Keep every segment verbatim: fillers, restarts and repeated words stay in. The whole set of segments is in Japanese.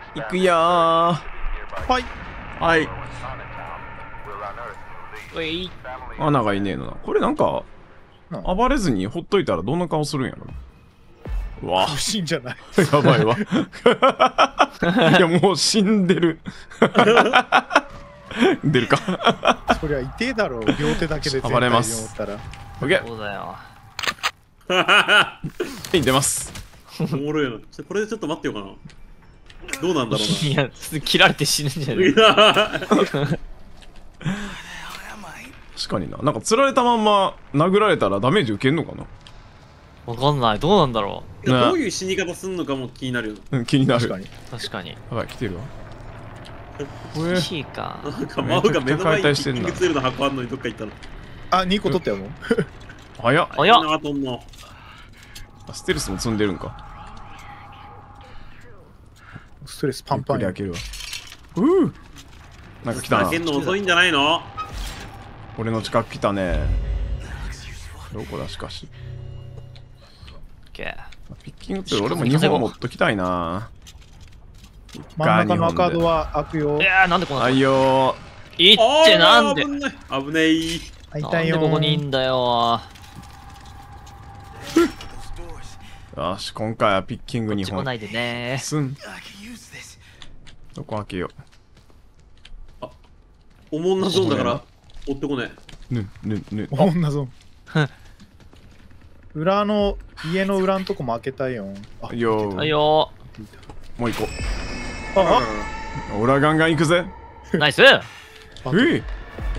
行くよー。 はい。 はい。 おい。 穴がいねえのな。これなんか、暴れずにほっといたらどんな顔するんやろ。うわ不審じゃない。 やばいわ。いや、もう死んでる。出るか。 そりゃ痛えだろう。両手だけで暴れます。 全体に折オッケー。 そうだよ。 はい、出ます。 おもろいな。これでちょっと待ってようかな。どうなんだろうな。 いや、切られて死ぬんじゃない確かにな。なんか釣られたまんま殴られたらダメージ受けんのかな。 わかんない。どうなんだろいやどういう死に方すんのかも気になるよ。 うん、気になる。 確かに。 う。確かに。 やばい、来てるわ。 欲しいか。 なんかマオが目の前にキッキングツールの箱あんのにどっか行ったの。 あ、にこ取ったよもう。 早っ。 早っ。 なとんの。 ステルスも積んでるんか。 ストレスパンパンや。 開けるわ。うー。なんか来たな。 開けんの遅いんじゃないの？ 俺の近く来たね。どこだしかし。 オッケー。 ピッキングって俺もにほん持っときたいな。 真ん中の赤カードは開くよ。 いやー、なんでこんな。 あいよー。いってなんで。 危ない。危ねい。 なんでここにいんだよー。よし、今回はピッキングにほん。 来ないでねー。 すん。どこ開けよう。あ、おもんなゾーンだから追ってこねえ。ぬ、ぬ、ぬ。 おもんなぞ。裏の家の裏のとこも開けたいよ。 あいよー。 はいよもう行こあう。俺はガンガン行くぜ。 ー。ナイス。 あえい。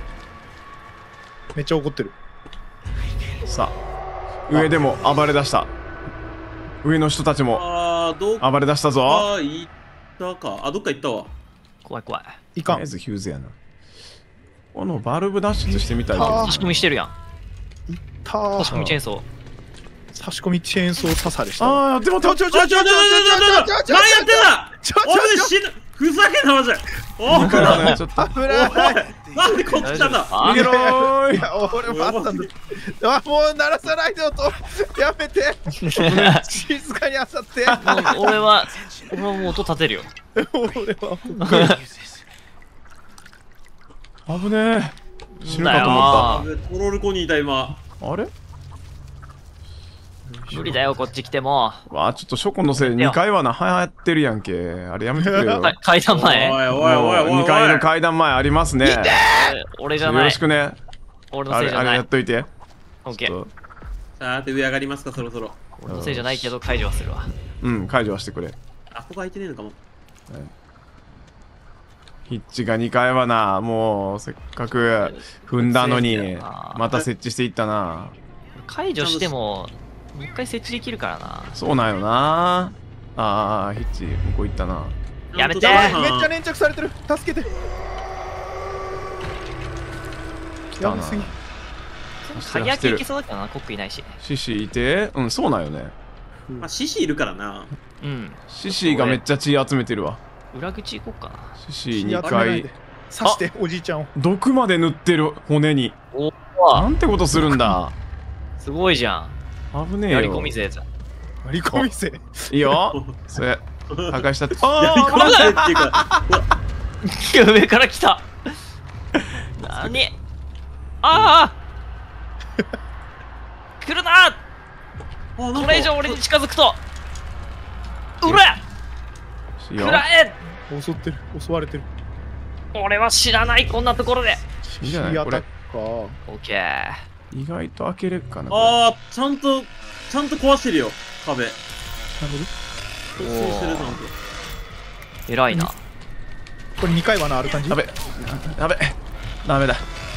めっちゃ怒ってる。 さあ、上でも暴れ出した。上の人たちもあー、どっか暴れ出したぞ。 行ったか。あ、どっか行ったわ。 怖い怖い。 いかん。 とりあえずヒューズやな。このバルブ脱出してみたいけあど。 差し込みしてるやん。 た差し込みチェーンソー。 差し込みチェーンソー刺されした。 ああ、でも、ちょちょちょちょちょちょちょちょちょちょ何やってんだちょちょ俺で死ぬふざけんなマジでおいからね、ちょっと。 危ない。 なんでこっち来たんだ逃げろーい。 いや、俺もあったんだ。あ、もう鳴らさないで音。やめて。静かにあさって。 もう俺は、俺はもう音立てるよ。 俺は。 危ねえ。死ぬかと思っトロルコにいた今。 た。あれ無理だよ、こっち来ても。 わあ、ちょっとショコのせいにかいはな、流行ってるやんけ。あれやめてくれよ。 か階段前。 おいおいおいおいおい。 にかいの階段前ありますね。 俺じゃないよろし。くね。 俺のあれ、あれせいじゃない。 やっといて。 オッケー。 さて上上がりますかそろそろ。 俺のせいじゃないけど解除はするわ。 うん、解除はしてくれ。 あ、ここ空いてねえのかも。 ヒッチがにかいはな、もうせっかく踏んだのに、また設置していったな。 解除しても、もう一回設置できるからな。 そうなんよな。あー、ヒッチ、向こう行ったな。 やめてめっちゃ粘着されてる。助けて。 来たな。 やばすぎ。 鍵開けいけそうだけどな、コックいないし。 シシいて、うん、そうなんよね。 まあ、獅子いるからな。 うん。 シシがめっちゃ血集めてるわ。 裏口行こうかな。 シシにやかい。 刺しておじいちゃんを。 毒まで塗ってる、骨に。 おなんてことするんだ。 すごいじゃん。 危ねえよ。 やり込みぜ。 割り込みせ。 いいよ。それ、破壊したって。 やりあ込ませっていうか。 上から来た。なにああ来るなこれ以上俺に近づくとうらいいよくらえ襲ってる。襲われてる。 俺は知らないこんなところでいいんじゃないこれ。 やったか。 オッケー意外と開けれるかな。 ああ、ちゃんと、ちゃんと壊してるよ、壁。 なるほど。 そうしてる、ちゃんと。 偉いなこれにかいはなある感じ。 やべ、やべ、ダメだ。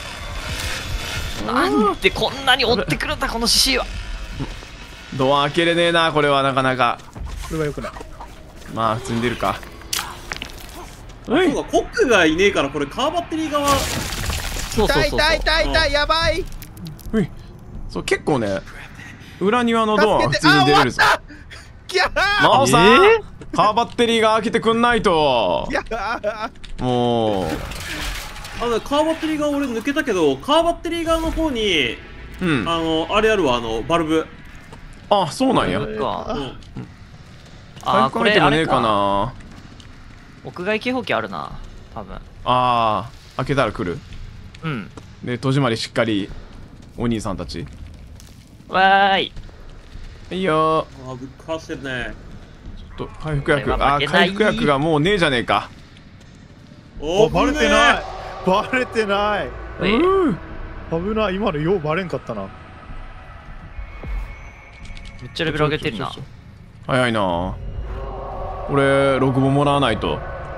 なんでこんなに追ってくるんだこの獅子はドア開けれねえな、これはなかなか。 これはよくない。 まあ、普通に出るか。 そうだ、コックがいねえから、これカーバッテリー側。 そうそうそうそう痛い痛い痛いやばい。 うい。そう、結構ね、裏庭のドアは普通に出れるぞ。 ギャー真央さん、 えカーバッテリーが開けてくんないと。 ギャーもう。 あの、カーバッテリー側俺抜けたけど、カーバッテリー側の方に、 うん。 あの、あれあるわ、あの、バルブ。 あ、そうなんや。 そっかうん。 あーこれあれねえかかな。 屋外警報器あるな多分。 ああ開けたら来る。 うんで戸締まりしっかりお兄さんたち。 わーい。 いいよあ、ぶっ壊してるね。 ー。ちょっと回復薬、 これはあー負けない回復薬がもうねえじゃねえか。 おおバレてない。バレてない。 ういうー危ない。今のようバレんかったな。 めっちゃレベル上げてるな。 早いな。俺ログももらわないと。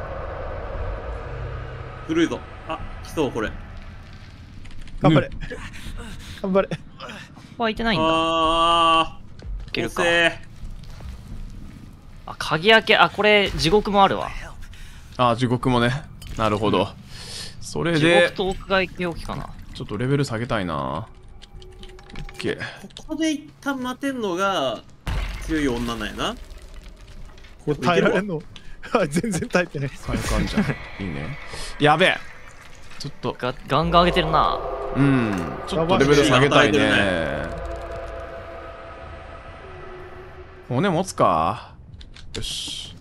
古いぞ。あ、来そう、これ。 頑張れ。頑張れ。 ここ開いてないんだ。 あー。 いけるか遅えあ、鍵開け、あ、これ地獄もあるわ。 あー地獄もね。なるほど。それ地で獄と屋外警報器かな。 ちょっとレベル下げたいな。オッケー。 ここで一旦待てんのが強い女なんやな。 これ耐えられんの全然耐えてね。 最感じゃん。いいね。やべえ。ちょっとガガンガン上げてるな。 うんちょっとレベル下げたいやばいね。骨持つか。よし。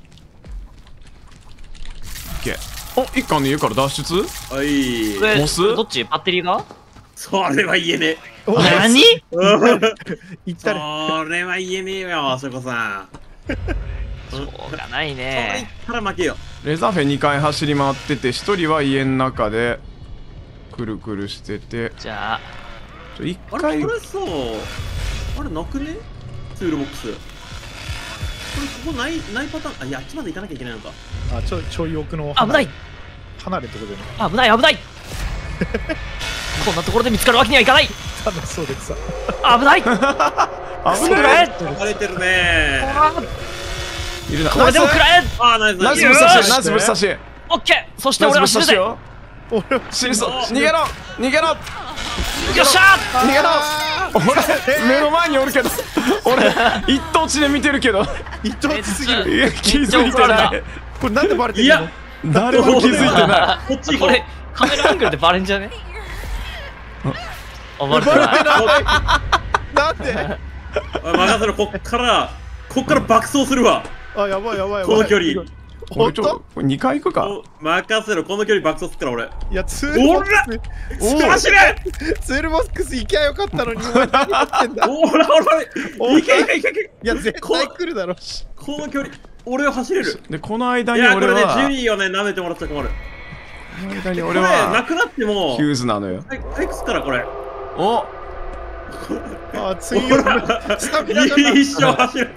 オッケー。お一家の家から脱出。 はい。 これモスどっちバッテリーがそれは言えねお何いえ。 ったれ。 それは言えねえよ、あそこさん。 しょうがないそれ言ね。 ったら負けよ。 レザフェにかい走り回ってて一人は家の中でくるくるしててじゃあ、 ちょ一あれ、 回これさ、あれなくねツールボックス。これ、ここない、ないパターン。あ、いや、あっちまで行かなきゃいけないのか。 あ、ちょいちょい奥の危ない離れってことでね。 危ない危ないこんなところで見つかるわけにはいかない。 楽しそうでさ。 危ないあすぐらえ疲れてるねいるな。 これでも食らえあー、ナイスナイス。 ナイスぶっ刺しナイスぶっ刺しオッケーそしてナイスぶ俺は死ぬぜよっ刺しよ。 俺は死にそう。逃げろ逃げろっしゃ逃げろ。俺目の前におるけど俺一等地で見てるけど一等地すぎる。 いや気づいてない。 これなんでバレてるのいや、 誰も気づいてなこっち行こう。 これカメラアングルでバレんじゃねあ、バレてない。 なんでおい任せろ、こっから、こっから爆走するわ。 あ、やばいやばいやばい。 この距離。 い。こほんれちょこれにかい行くか。 お任せろ、この距離爆走すっから俺。 いや、ツールボックおら走れス、ツールボックス行きゃよかったのに、お前何やってんだ。 おらおらおいけいけいけいけいや、絶対来るだろ。 この距離、俺は走れる。 でこの間いや、こに俺れね、ジュはリーをね、舐めてもらっちゃ困る。 この間にこれ、な俺はくなってもヒ、ューズなのよ。 はい、回復すから、これ。 おあ、ついよ。スタミナがな一生走る。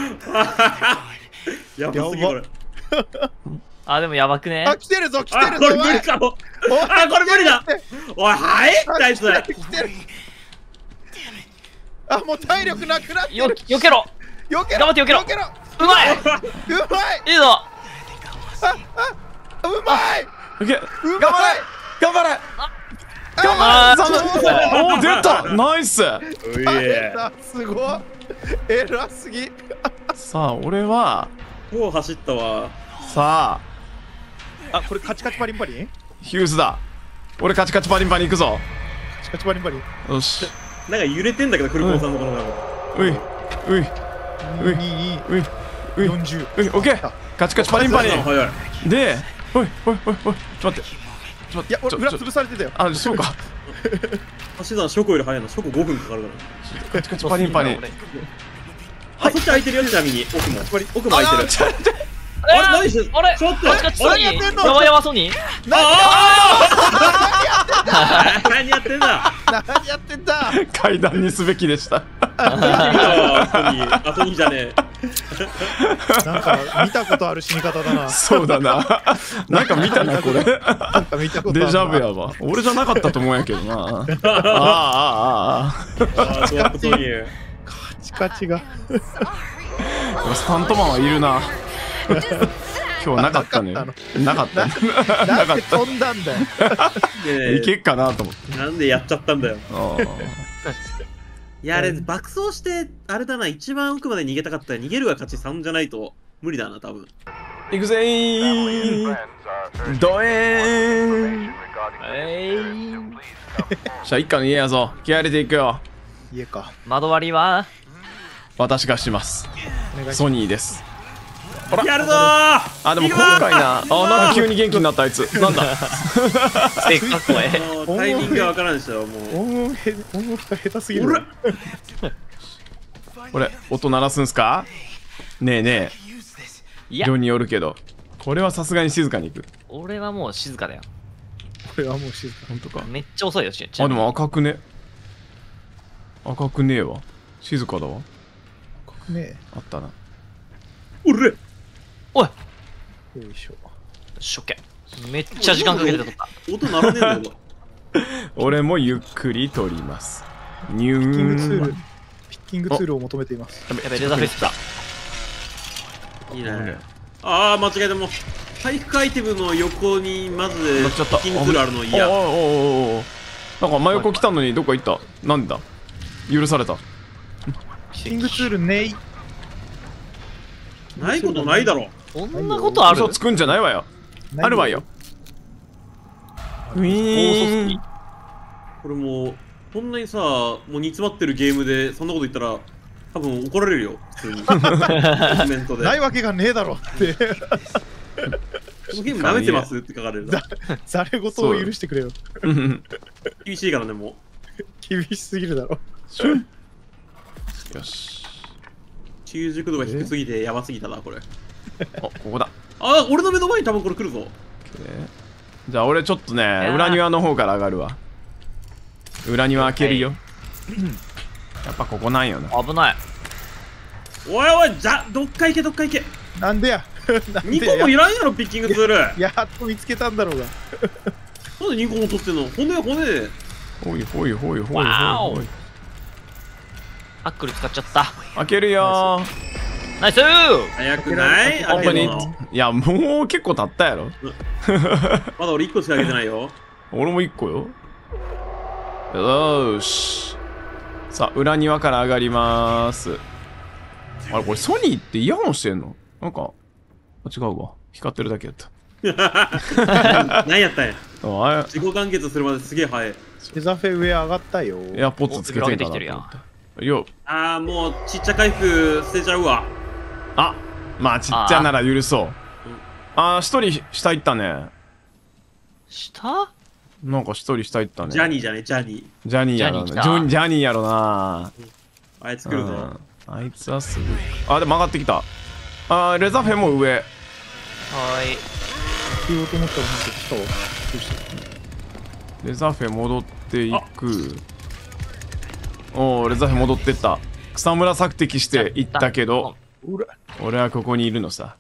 やばすぎ、これ。 あ、でもやばくねあ、来てるぞ、来てあ、 るぞ。 これ無理かも。 おいあ、これ無理だ。おい、はいあいつ。 来てる来てる。あ、もう体力なくなってよ、 る。 よけろよけろ。 頑張ってよけろよけろ。 うまいうまい。 いいぞうまい。 いけうまい。 頑張れ頑張れ頑あ張れおお出たナイス。 うえあすごい。偉すぎ。 さあ俺はもう走ったわ。 さああ、これカチカチパリンパリンヒューズだ。俺カチカチパリンパリン行くぞ。 カチカチパリンパリン。 よし。 なんか揺れてんだけど、クルコンさんのこの中ういういういにういういよんじゅう。 ういオッケーカチカチパリンパリン早い。 でおいおいおいおいちょっと待ってちょっと待っていや、俺裏ちょちょ潰されてたよ。 あそうか足し算、ショコより早いの。ショコごふんかかるから。 カチカチパリンパリンあ、そっち空いてるよ、ちなみに。奥も。奥も空いてる。 ちょちょあれ何してあれちょっとカチカチソニ何やってんのーやばやばソニー何やってんだ何やってんだ。 階段にすべきでしたあ、ソニー。あ、ソニーじゃねなんか見たことある死に方だな。 そうだななんか見たなこれなんか見たことあるな。 デジャブやわ俺じゃなかったと思うんやけどなあああああえ。あ、そうやっぱソニー。 カチカチが。 あスタントマンはいるな今日なかったねなかったねななんでかった飛んだんだよ。 ねいけっかなと思ってなんでやっちゃったんだよ。 あいや、あれ、爆走して、あれだな、一番奥まで逃げたかったら逃げるが勝ちさんじゃないと無理だな、多分。 ーいくぜードエーンえいじゃあ一家の家やぞ気合入れていくよ家か。 窓割りは私がしますお願いします。 ソニーですやるぞー。 あ、でも今回な、あ、なんか急に元気になったあいつ。なんだ。 せっかくえ。 もうタイミングがわからんでしょ、もう。 音音へ音音が下手すぎる。 おらこれ、音鳴らすんすか？ねえねえ。 いや量によるけど。これはさすがに静かにいく。 俺はもう静かだよ。 これはもう静か。 ほんとか。 めっちゃ遅いよ、しあ、でも赤くね。赤くねえわ。静かだわ。 ねあったな。 おれおい、 え。よいしょ。 しょっけ。めっちゃ時間かけて撮った。 音鳴らねえんだよ。 俺もゆっくり撮ります。ニュピッキングツール、 ーン。 ピッキングツールを求めています。 やべ、レザーフェスだ。 いいね。ああ、間違えた。もう回復アイテムの横にまず乗っちゃったピッキングツールあるのおお嫌。 おおおお。なんか真横来たのにどっか行った。なんだ。許された。 ピッキングツールねい。 ないことないだろ。 こんなことある？ 嘘つくんじゃないわよ。あるわよ。。ウィーン。 これもうこんなにさ、もう煮詰まってるゲームでそんなこと言ったら多分怒られるよ、普通に。コメントで。 ないわけがねえだろって。 このゲーム舐めてますって書かれる。 ざれ言を許してくれよ。 厳しいからね、も厳しすぎるだろ。 よし。 う。中熟度が低すぎてやばすぎたな、これ。 あ、ここだ。 あ、俺の目の前に多分これ来るぞ。 じゃあ俺ちょっとね、裏庭の方から上がるわ。裏庭開けるよ。やっぱここなんよな。 危ない。 おいおい、じゃ、どっか行け、どっか行け。 なんでや。なんにでこもいや。 らんやろ、ピッキングツール。 やっと見つけたんだろうが。 なんでにこも取ってんの？骨骨。 ほいほいほいほいほいわおほい。 アックル使っちゃった。 開けるよー。 ナイスー。 早くない？ 本当に。 開けるのいや、もう結構経ったやろ。 まだ俺いっこしか開けてないよ。 俺も一個よ。よーし。さあ、裏庭から上がりまーす。あれ、これソニーってイヤホンしてんの？なんか、あ、違うわ。光ってるだけやった。 何やったんや。 ああれ、 自己完結するまですげえ早い。 デザフェ上上がったよ。 エアポッツつけてんかなと思った。よあー、もうちっちゃ回復捨てちゃうわ。 あ、まあちっちゃなら許そう。あー、一人下行ったね。 下？ なんか一人下行ったね。 ジャニーじゃね、ジャニー。 ジャニーやろな。 ジャニー来たジョンジャニーやろな。 あいつ来るぞ。 うんあいつはすぐ。あ、でも上がってきた。あー、レザフェも上。 はーい。 言おうと思ったらなんか来たわ。どうしたレザフェ戻っていく。おー、レザフェ戻ってった。草むら索敵して行ったけど、 うら。 俺はここにいるのさ。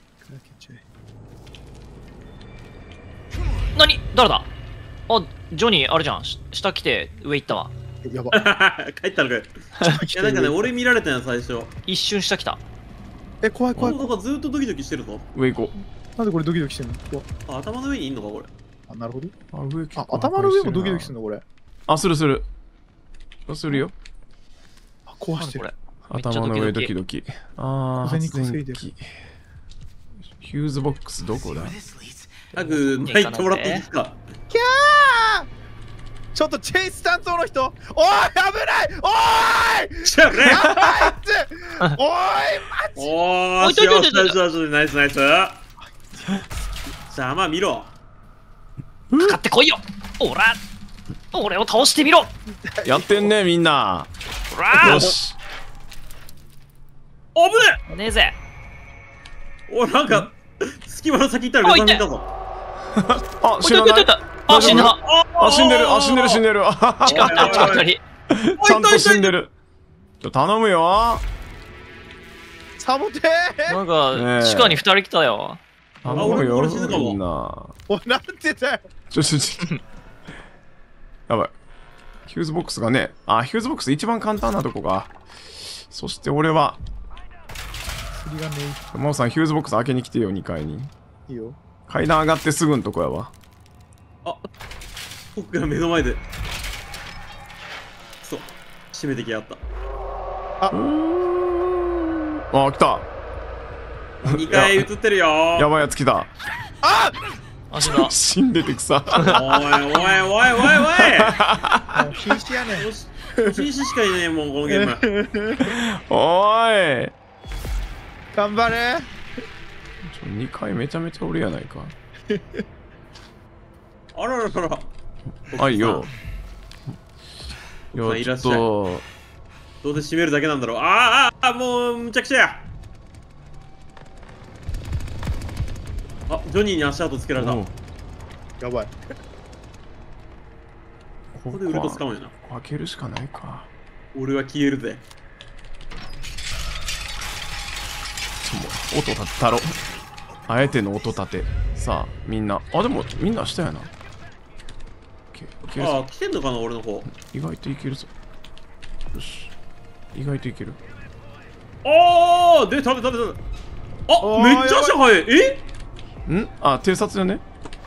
何？誰だ？あ、ジョニーあれじゃん。し下来て上行ったわ。 やば。 帰ったのかよ。いや、なんかね、俺見られたんや、最初。 一瞬下来た。 え、怖い怖いなんかずっとドキドキしてるぞ。 上行こなんでこれドキドキしてんの？うわあ、頭の上にいんのか、これ。 あ、なるほど。 う。あ、上結あ、 構頭の上もドキドキするのこれ。 あ、するする。するよ。 あ、壊してるこれ。。めっちゃ頭の上ドドキキドキ。あー、 風に発電稼いでる機。ヒューズボックスどこだ？ 早く、入ってもらっていいですか？ キャーちょっとチェイス担当の人おい危ないおいちゃうね。 やばいっつおいマジおー、 おいちょいちょいちょい幸せナイスナイスナイスナイス。さあ、まあ見ろ。 かかってこいよ。おら。俺を倒してみろ。 やってんねみんな。 おら。 よし。 危ねねえぜ。 え。おい、なんか、隙間の先行ったらレザー見たぞ。 あ、 おい知らないい。 たいたいた。あ、死んだ。 あ、死んでる。あ、死んでる死んでる。あはは近くだ近くに。 ちゃんと死んでる。ちょ頼むよ。 サボテなんねえか地下に二人来たよ。 頼む俺よ。 俺死ぬかもみんな。 おいなんてだよちょちょちょ。やばい。ヒューズボックスがね。あ、ヒューズボックス一番簡単なとこが。そして俺は、 釣りがね真央さんヒューズボックス開けに来てよ、にかいに。 いいよ階段上がってすぐんとこやわ。 あ、僕が目の前で。そう、閉めてきやがった。 あ、来た。 にかい映ってるよー。 やばいやつ来た。 ああ、死んだ。 死んでてくさ。 おいおいおいおいおいもう瀕死やねんおし、おしししかいねえもん、このゲーム。 おーい。 頑張れちょにかいめちゃめちゃ俺やないか。 あらららら。 はいよ。いや、ちょっ奥さんいらっしゃいと、 どうせ閉めるだけなんだろう。あーあー、あーもうむちゃくちゃや。あ、ジョニーに足跡つけられた。 おうこやばい。 ここでウルト使うんやな。 開けるしかないか。 俺は消えるぜ。 ちょもう音立てたろ。あえての音立て。さあ、みんな。あ、でも、みんな下やな。いけいけるああ、 ぞ。 来てんのかな、俺の方。 意外といけるぞ。よし。意外といける。 ああ、で、食べ食べ食べ。あ、 おーめっちゃ足速い。えんあ、偵察よね。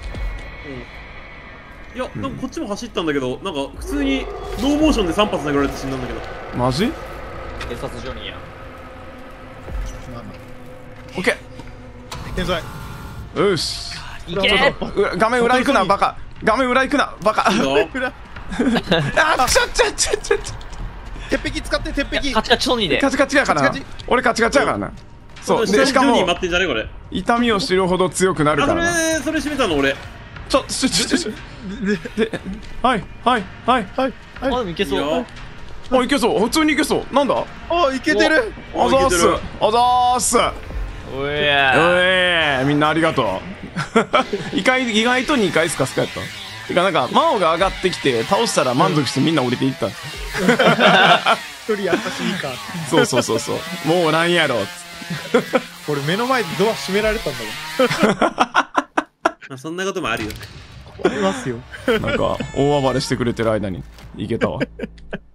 いや、なんかこっちも走ったんだけど、なんか普通にノーモーションでさん発投げられて死んだんだけど。 マジ警察ジョニーや。 なんだオッケ天才。 ー。よし。 いけう画面裏行くな、バカ。画面裏行くな、バカ。あ、 いいぞ裏ちょちょちょちょちょ。 鉄壁使って鉄壁。 カチカチジョニーでカチカチやからなカチカチ。 俺カチカチやからな。そう。 下にで、しかもジョニー待、ってんじゃねこれ。 痛みを知るほど強くなるあ、それからな。、 それ閉めたの俺。 ちょ、ちょ、ちょ、ちょ、で、はい、はい、はい。 はいあ、でもいけそう。 いいよあ、いけそう。普通にいけそう。なんだおいけてる。 あざーすいけてる。 あざーす。 おいおやえみんなありがとう。意外意外とにかいスカスカやった。てかなんか、魔王が上がってきて、倒したら満足してみんな降りていった。 一人優しいか。 そうそうそうそう。もうおらんやろ。 俺目の前でドア閉められたんだまあそんなこともあるよ。 もん。いますよ。 なんか、大暴れしてくれてる間に、いけたわ。